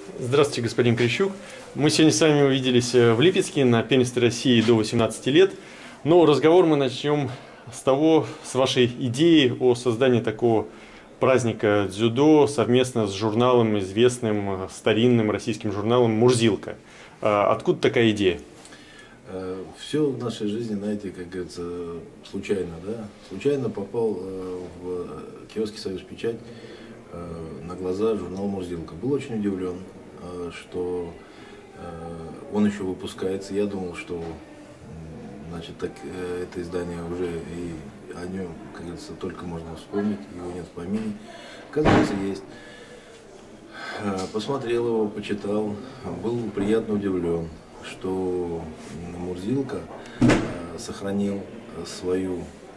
Здравствуйте, господин Крищук. Мы сегодня с вами увиделись в Липецке на первенстве России до 18 лет. Но разговор мы начнем с вашей идеи о создании такого праздника дзюдо совместно с журналом, известным старинным российским журналом «Мурзилка». Откуда такая идея? Все в нашей жизни, знаете, как говорится, случайно, да? Случайно попал в киоске «Союз Печать» на глаза журнал «Мурзилка». Был очень удивлен, что он еще выпускается. Я думал, что значит, это издание уже и о нем, как говорится, только можно вспомнить, его нет в помине. Оказывается, есть. Посмотрел его, почитал, был приятно удивлен, что Мурзилка сохранил свои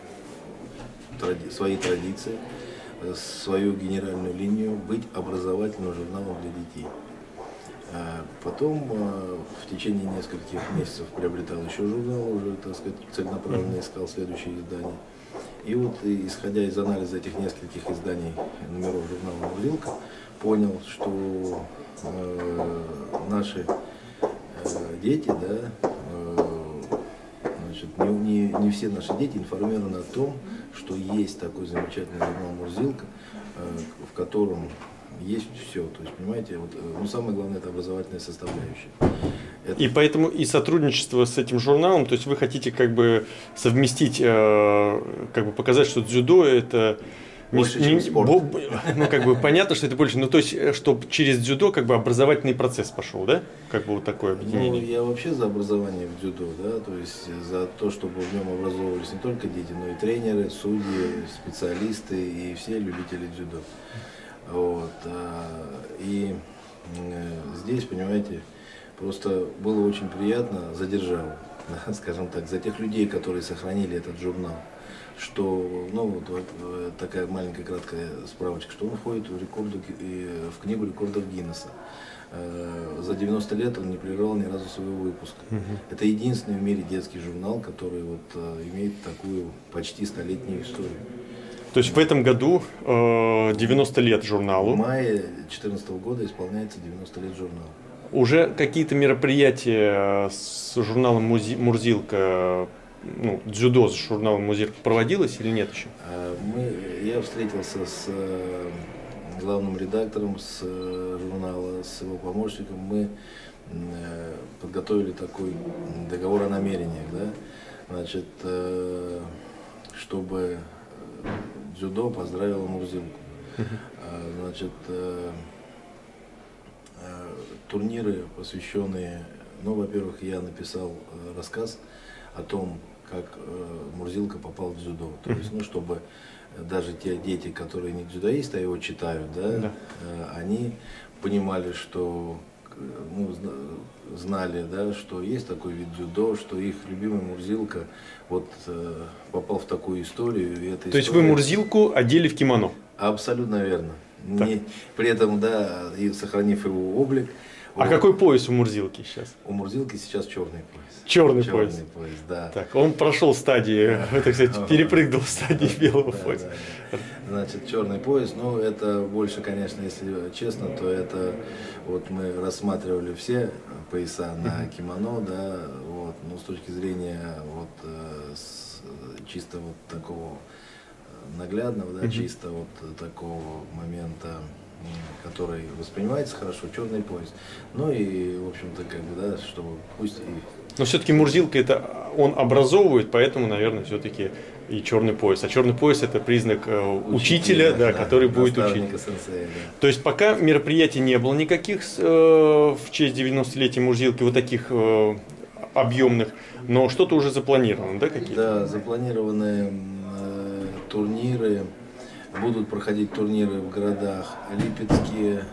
традиции, свою генеральную линию быть образовательным журналом для детей. Потом в течение нескольких месяцев приобретал еще журнал, уже, так сказать, целенаправленно искал следующее издание. И вот, исходя из анализа этих нескольких изданий номеров журнала «Мурзилка», понял, что наши дети, да, значит, не все наши дети информированы о том, что есть такой замечательный журнал «Мурзилка», в котором есть все. То есть, понимаете, вот, ну, самое главное — это образовательная составляющая. И поэтому и сотрудничество с этим журналом, то есть вы хотите как бы совместить, как бы показать, что дзюдо это больше, чем спорт. Ну, как бы понятно, что это больше, ну, то есть, чтобы через дзюдо как бы образовательный процесс пошел, да? Как бы вот такое объединение. Ну, я вообще за образование в дзюдо, да, то есть за то, чтобы в нем образовывались не только дети, но и тренеры, судьи, специалисты и все любители дзюдо. Вот. И здесь, понимаете, просто было очень приятно, задержал, да, скажем так, за тех людей, которые сохранили этот журнал, что, ну, вот такая маленькая краткая справочка, что он входит в книгу рекордов Гиннесса. За 90 лет он не прервал ни разу своего выпуска. Это единственный в мире детский журнал, который вот имеет такую почти столетнюю историю. То есть в этом году 90 лет журналу. В мае 2014 года исполняется 90 лет журналу. Уже какие-то мероприятия с журналом «Мурзилка», ну, дзюдо с журналом «Мурзилка» проводилось или нет еще? Я встретился с главным редактором с журнала, с его помощником. Мы подготовили такой договор о намерениях, да? Значит, чтобы дзюдо поздравило Мурзилку. Значит, турниры, посвященные, ну, во-первых, я написал рассказ о том, как Мурзилка попал в дзюдо. То есть, ну, чтобы даже те дети, которые не дзюдоисты, а его читают, да, они понимали, что, ну, знали, да, что есть такой вид дзюдо, что их любимый Мурзилка вот попал в такую историю. И эта То есть вы Мурзилку одели в кимоно? Абсолютно верно. При этом, да, и сохранив его облик. А какой пояс у Мурзилки сейчас? У Мурзилки сейчас черный пояс. Черный пояс, да. Так, он прошел стадии, так сказать, перепрыгнул стадии белого пояса. Значит, черный пояс, ну, это больше, конечно, если честно, то это, вот мы рассматривали все пояса на кимоно, да, вот, но с точки зрения вот чисто вот такого наглядного, да, чисто вот такого момента, который воспринимается хорошо, черный пояс. Ну и, в общем-то, как бы, да, чтобы пусть и... Но все-таки Мурзилка это он образовывает, поэтому, наверное, все-таки и черный пояс. А черный пояс это признак учителя, да, который будет учить. Сенсея, да. То есть пока мероприятий не было никаких в честь 90-летия Мурзилки, вот таких объемных, но что-то уже запланировано, да, какие-то? Да, запланированы турниры. Будут проходить турниры в городах Липецке,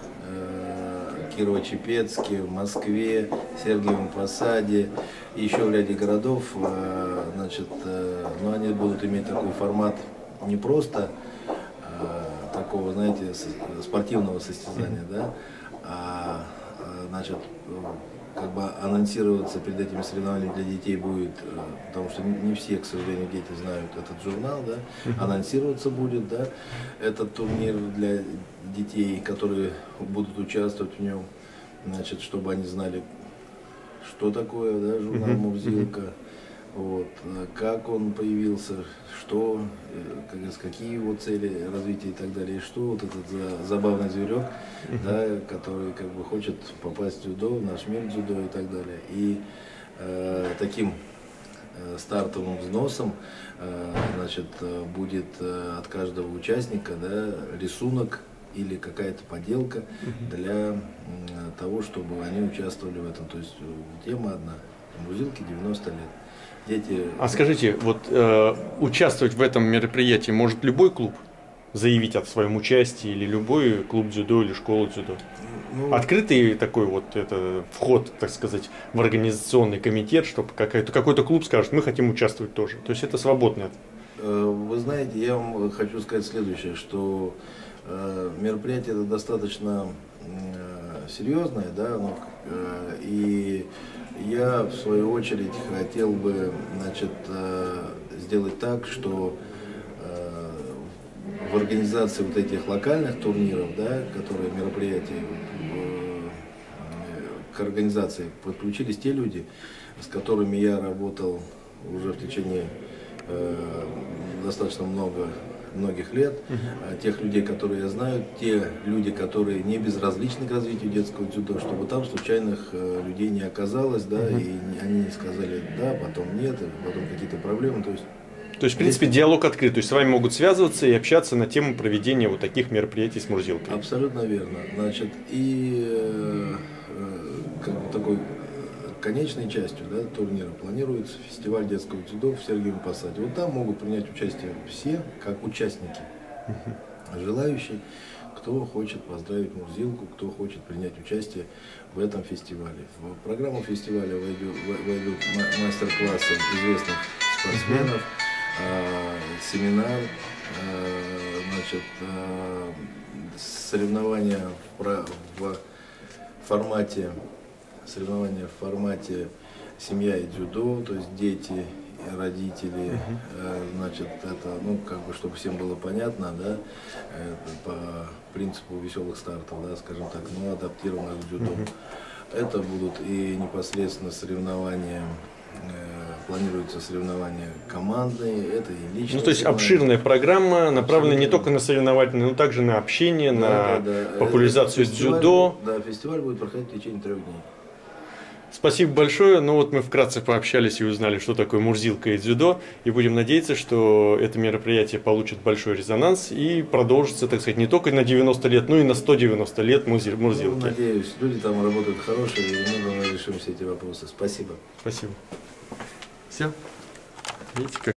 Кирово-Чепецке, в Москве, Сергиевом Посаде, и еще в ряде городов. Значит, но они будут иметь такой формат не просто такого, знаете, спортивного состязания, да, а, значит, как бы анонсироваться перед этими соревнованиями для детей будет, потому что не все, к сожалению, дети знают этот журнал, да, анонсироваться будет, да, этот турнир для детей, которые будут участвовать в нем. значит, чтобы они знали, что такое, да, журнал «Мурзилка», вот, как он появился, что, какие его цели развития и так далее, и что вот этот забавный зверек, да, который как бы хочет попасть в дзюдо, в наш мир дзюдо и так далее. И таким стартовым взносом, значит, будет от каждого участника, да, рисунок или какая-то поделка для того, чтобы они участвовали в этом. То есть тема одна – Мурзилке 90 лет. Дети... А скажите, вот участвовать в этом мероприятии может любой клуб заявить о своем участии, или любой клуб дзюдо или школа дзюдо? Ну, Открытый такой вот это вход, так сказать, в организационный комитет, чтобы какой-то клуб скажет, мы хотим участвовать тоже. То есть это свободное. Вы знаете, я вам хочу сказать следующее, что мероприятие это достаточно серьезное, да, и я в свою очередь хотел бы, значит, сделать так, что в организации вот этих локальных турниров, да, которые мероприятия, к организации подключились те люди, с которыми я работал уже в течение достаточно многих лет, тех людей, которые я знаю, те люди, которые не безразличны к развитию детского дзюдо, чтобы там случайных людей не оказалось, да, и они не сказали да, потом нет, потом какие-то проблемы. То есть, в принципе, диалог открыт, то есть с вами могут связываться и общаться на тему проведения вот таких мероприятий с Мурзилкой. Абсолютно верно. Значит, и как бы такой конечной частью, да, турнира планируется фестиваль детского дзюдо в Сергиевом Посаде. Вот там могут принять участие все, как участники, желающие, кто хочет поздравить Мурзилку, кто хочет принять участие в этом фестивале. В программу фестиваля войдут мастер-классы известных спортсменов, семинар, значит, соревнования в формате семья и дзюдо, то есть дети, родители, значит, это, ну, как бы, чтобы всем было понятно, да, по принципу веселых стартов, да, скажем так, но адаптированных к дзюдо. Это будут и непосредственно соревнования, планируются соревнования командные, это и личные. Ну, то есть обширная программа, направленная не только на соревновательные, но также на общение, на популяризацию дзюдо. Да, фестиваль будет проходить в течение 3 дней. Спасибо большое. Ну вот мы вкратце пообщались и узнали, что такое Мурзилка и дзюдо. И будем надеяться, что это мероприятие получит большой резонанс и продолжится, так сказать, не только на 90 лет, но и на 190 лет Мурзилки. Ну, надеюсь, люди там работают хорошие, и мы решим все эти вопросы. Спасибо. Спасибо. Все. Видите, как